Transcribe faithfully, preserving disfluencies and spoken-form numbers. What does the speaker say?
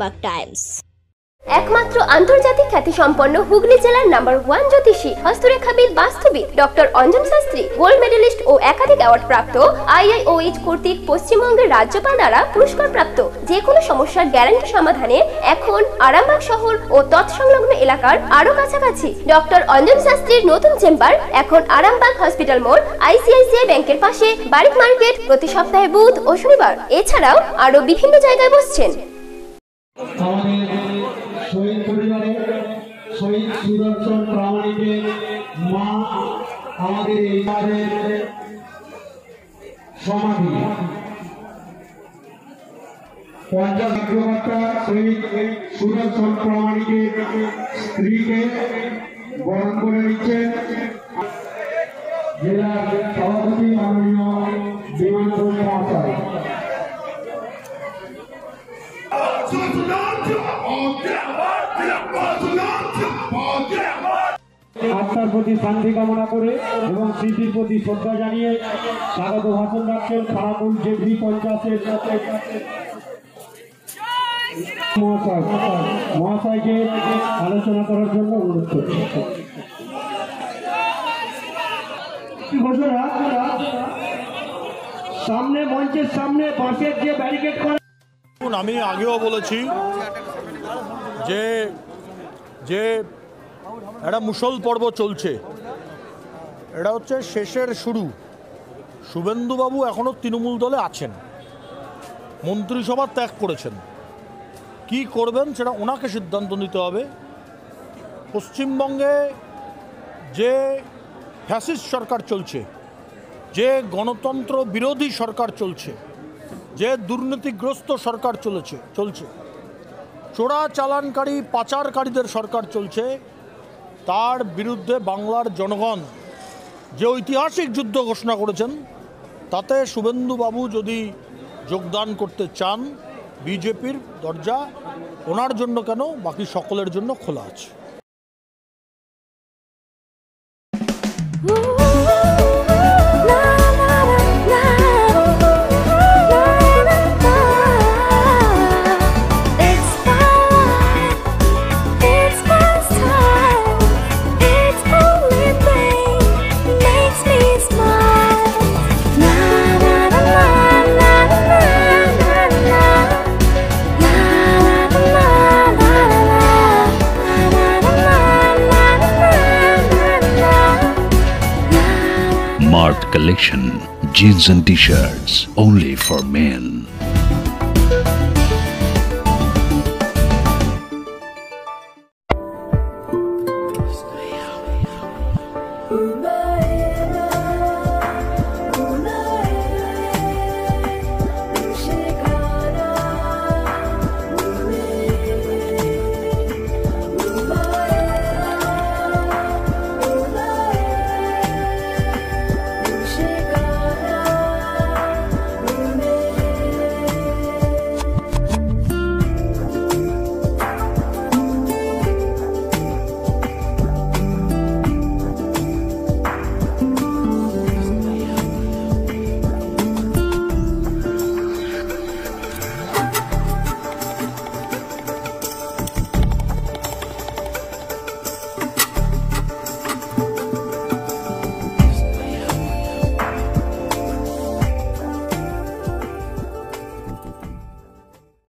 Arambagh Times. একমাত্র আন্তর্জাতিক খ্যাতিসম্পন্ন হুগলি জেলার নাম্বার ওয়ান জ্যোতিষী হস্তরেখাবিদ বাস্তুবিদ doctor Anjan Shastri gold medalist ও একাধিক অ্যাওয়ার্ড প্রাপ্ত আইআইওএইচ কর্তৃক পশ্চিমবঙ্গের রাজ্যপাল দ্বারা পুরস্কার প্রাপ্ত যে কোনো সমস্যার গ্যারান্টি সমাধানে এখন আরামবাগ শহর ও তৎসংলগ্ন এলাকার আরো কাছাকাছি ডক্টর অঞ্জন শাস্ত্রীর নতুন চেম্বার এখন আরামবাগ হসপিটাল মোড় আইসিআইসিআই ব্যাংকের পাশে বারিক মার্কেট, প্রতি সপ্তাহে বুধ ও শনিবার। এছাড়াও আরো বিভিন্ন জায়গায় বসছেন। শহীদ পরিবারের শহীদ সুদর্শন প্রামাণিকের মা আমাদের এই সমাধি পঞ্চাশ অগ্রগতা শহীদ সুদর্শন প্রামাণিকের স্ত্রীকে বরণ করে নিচ্ছেন জেলার সভাপতি মাননীয় বিমানবন্দর মহাশয়। আত্মার প্রতি শান্তি কামনা করে এবং স্মৃতির প্রতি শ্রদ্ধা জানিয়ে স্বাগত ভাষণ রাখছেন খারাপুর জেবি পঞ্চায়েতের মহাশয় মহাশয়কে আলোচনা করার জন্য অনুরোধ করছি। ঘোষণা সামনে মঞ্চের সামনে বাঁশের যে ব্যারিকেড করা, আমি আগেও বলেছি যে যে একটা মুসল পর্ব চলছে, এটা হচ্ছে শেষের শুরু। শুভেন্দুবাবু এখনও তৃণমূল দলে আছেন, মন্ত্রিসভা ত্যাগ করেছেন, কি করবেন সেটা ওনাকে সিদ্ধান্ত নিতে হবে। পশ্চিমবঙ্গে যে ফ্যাসিস্ট সরকার চলছে, যে গণতন্ত্র বিরোধী সরকার চলছে, যে দুর্নীতিগ্রস্ত সরকার চলেছে চলছে চোরা চালানকারী পাচারকারীদের সরকার চলছে, তার বিরুদ্ধে বাংলার জনগণ যে ঐতিহাসিক যুদ্ধ ঘোষণা করেছেন, তাতে শুভেন্দুবাবু যদি যোগদান করতে চান, বিজেপির দরজা ওনার জন্য কেন বাকি সকলের জন্য খোলা আছে। Marked collection, jeans and t-shirts, only for men.